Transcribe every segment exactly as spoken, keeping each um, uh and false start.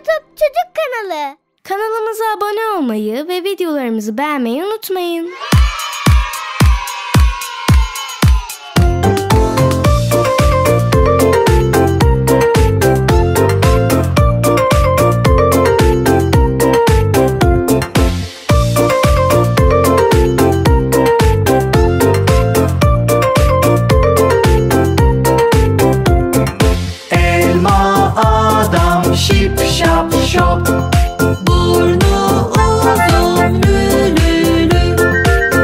YouTube Çocuk kanalı. Kanalımıza abone olmayı ve videolarımızı beğenmeyi unutmayın. Şip şap şop, burnu uzun lü lü lü.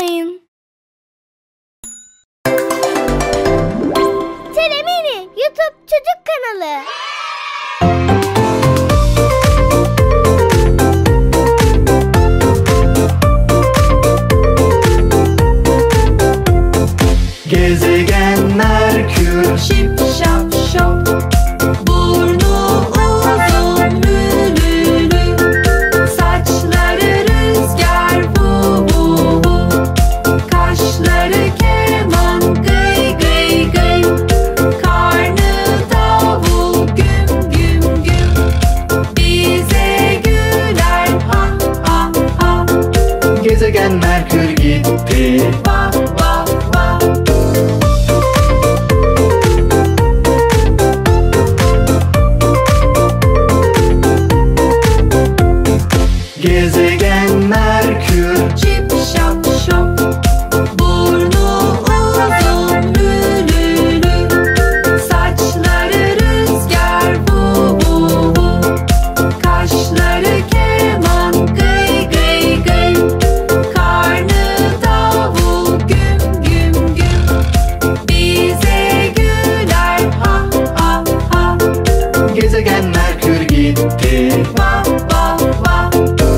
unutmayın. Telemini YouTube Çocuk Kanalı. Gezegen Merkür, şip şap şop, burnu uzun lülülü, saçları rüzgar vu vu vu, kaşları keman gıy gıy gıy, karnı davul güm güm güm, bize güler ha ha ha. gezegen Merkür gitti. Va va va. Gezegen Merkür, Şip şap şop, burnu uzun lülülü, saçları rüzgar vu vu vu, kaşları keman gıy gıy gıy, karnı davul güm güm güm, bize güler ha ha ha. gezegen Merkür gitti. Va va va.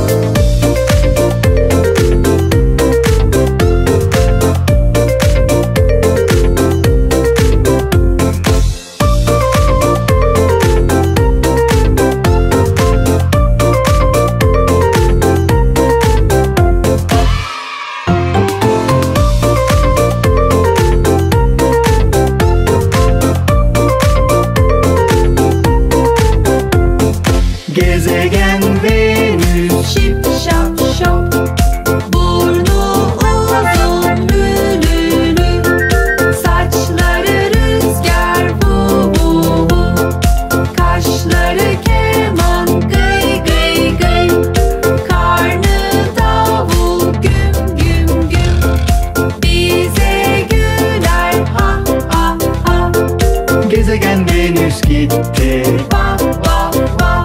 Gezegen Venüs, Şip şap şop, burnu uzun lülülü, saçları rüzgar vu vu vu, kaşları keman gıy gıy gıy, karnı davul güm güm güm, bize güler ha ha ha. gezegen Venüs gitti. Va va va.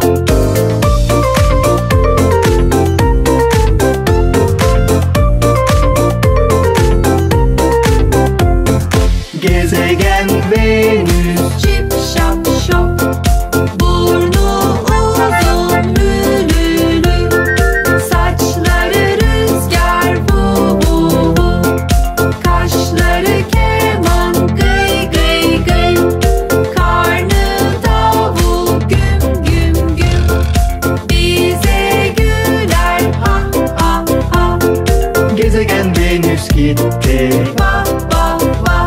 Gezegen Venüs, Şip şap şop, burnu uzun lülülü, saçları rüzgar vu vu vu, kaşları keman gıy gıy gıy, karnı davul güm güm güm, bize güler ha ha ha. gezegen Venüs gitti. Va va va.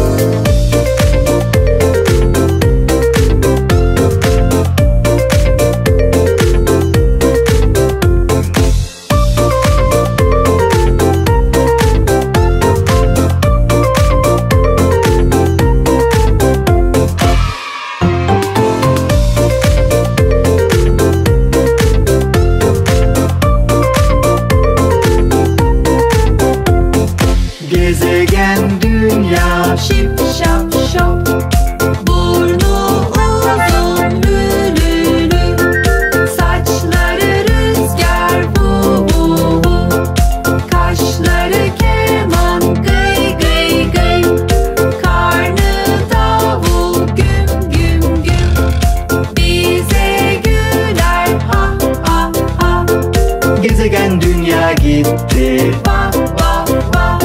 Gezegen Dünya, Şip şap şop, burnu uzun lülülü, saçları rüzgar vu vu vu, kaşları keman gıy gıy gıy, karnı davul güm güm güm, bize güler ha ha ha. gezegen Dünya gitti. Va va va.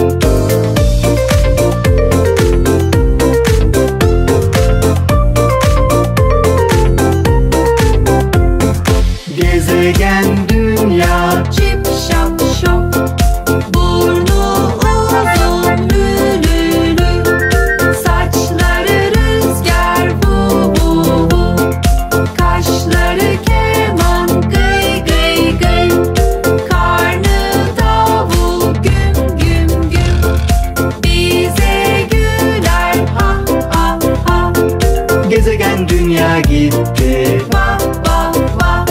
Gezegen Dünya, Şip şap şop, burnu uzun lülülü, saçları rüzgar vu vu vu, kaşları keman gıy gıy gıy, karnı davul güm güm güm, bize güler ha ha ha. gezegen Dünya gitti. Va va va.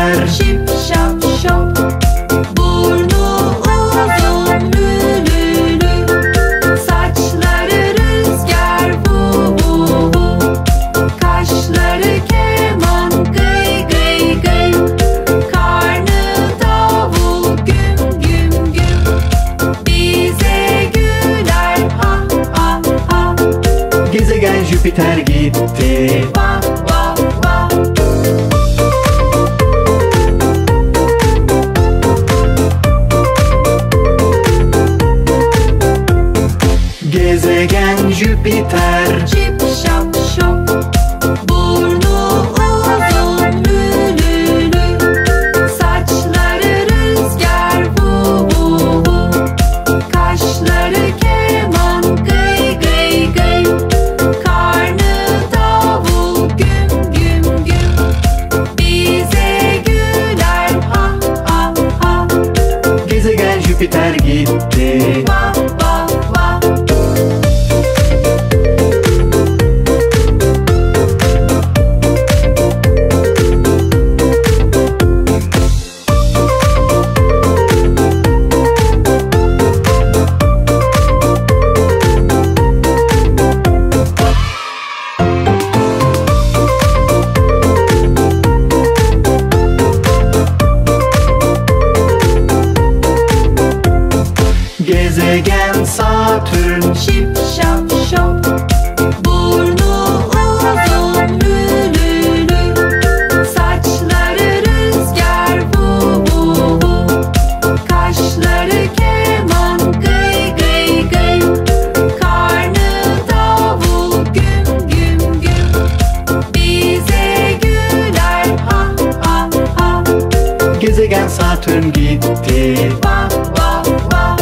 Jüpiter. Şip şap şop. Burnu uzun lülülü. Saçları rüzgar vu vu vu. Kaşları keman gıy gıy gıy. Karnı davul güm güm güm. Bize güler ha ha ha. Gezegen Jüpiter gitti. Va va va. Gezegen Jüpiter. Şip şap şop. Burnu uzun lülülü. Saçları rüzgar vu vu vu. Kaşları keman gıy gıy gıy. Karnı davul güm güm güm. Bize güler ha ha ha. Gezegen Jüpiter gitti. Va va va. Gezegen Satürn. Şip şap şop. Burnu uzun lülülü. Saçları rüzgar vu vu vu. Kaşları keman gıy gıy gıy. Karnı davul güm güm güm. Bize güler ha ha ha. Gezegen Satürn gitti. Va va va.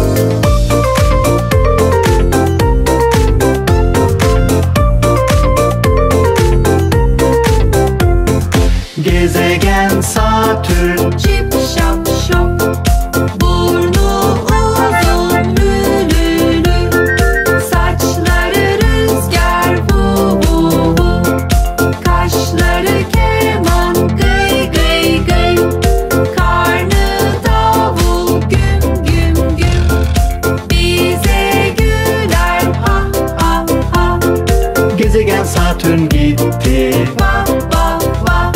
Gezegen Satürn. Şip şap şop. Burnu uzun lülülü. Saçları rüzgar vu vu vu. Kaşları keman gıy gıy gıy. Karnı davul güm güm güm. Bize güler ha ha ha. Gezegen Satürn gitti. Va va va.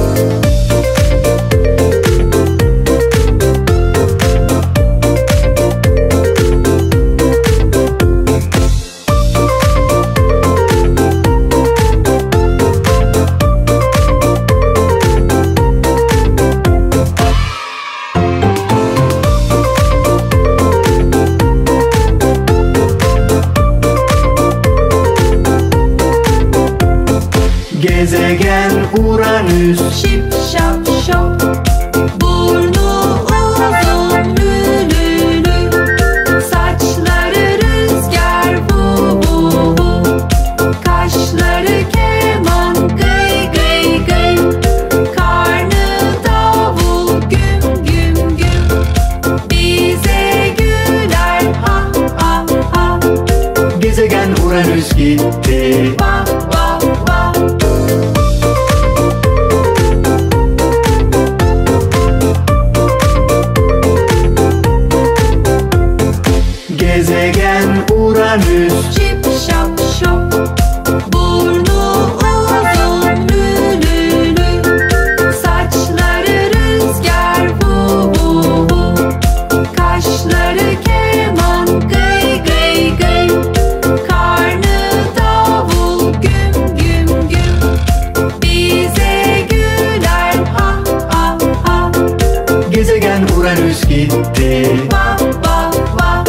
Gezegen Uranüs. Şip şap şop. Burnu uzun lülülü. Saçları rüzgar vu vu vu. Kaşları keman gıy gıy gıy. Karnı davul güm güm güm. Bize güler ha ha ha. Gezegen Uranüs gitti. Va va va. Gezegen Uranüs. Şip şap şop. Burnu uzun lülülü. Saçları rüzgar vu vu vu. Kaşları keman gıy gıy gıy. Karnı davul güm güm güm. Bize güler ha ha ha. Gezegen Uranüs gitti. Va va va.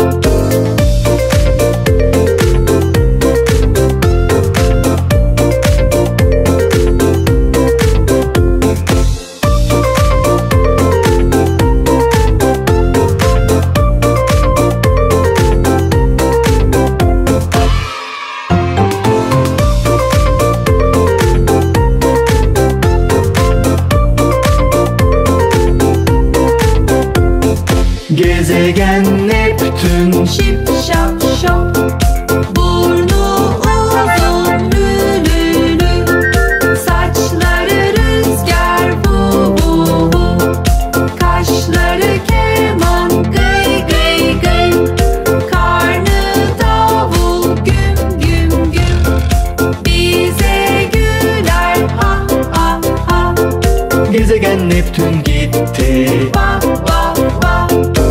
Gezegen Neptün. Şip şap şop. Burnu uzun lülülü. Saçları rüzgar vu vu Gezegen Neptün gitti. Vah vah vah.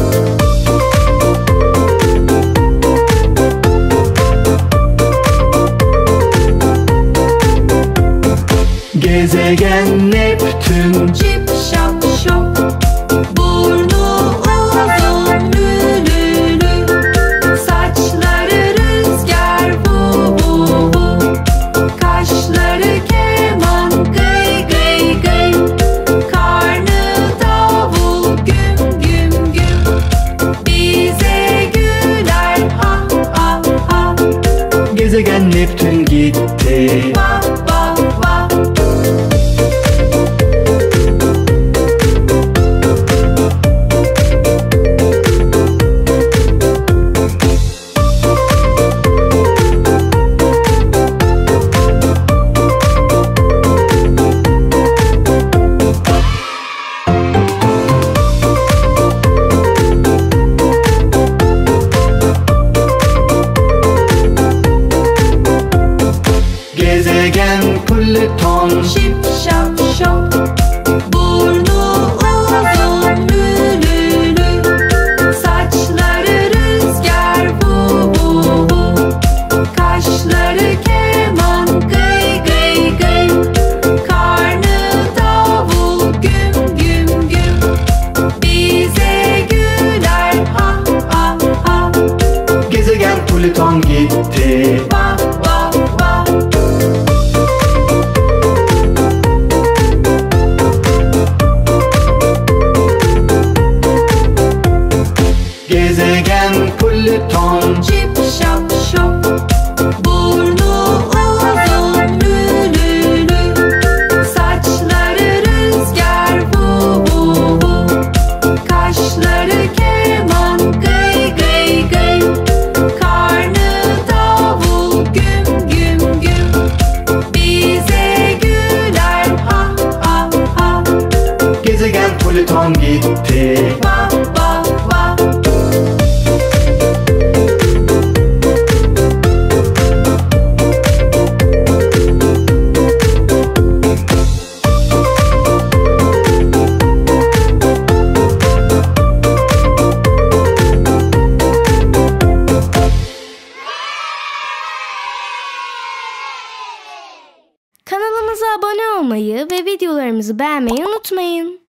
Gezegen Neptün, Şip şap şop. Burnu uzun lülülü. Saçları rüzgar vu vu vu. Kaşları keman gıy gıy gıy. Karnı davul güm güm güm. Bize güler ha ha ha. gezegen Neptün gitti. Vah vah vah. Gezegen Plüton, Şip şap şop. Burnu uzun lülülü. Saçları rüzgar vu vu vu. Kaşları keman gıy gıy gıy. Karnı davul güm güm güm. Bize güler ha ha ha. gezegen Plüton gitti. Vah vah vah. Gezegen Plüton, Şip şap şop. Burnu uzun lülülü. Saçları rüzgar vu vu vu. Kaşları keman gıy gıy gıy. Karnı davul güm güm güm. Bize güler ha ha ha. gezegen Plüton gitti. Vah vah vah. Kanalımıza abone olmayı ve videolarımızı beğenmeyi unutmayın.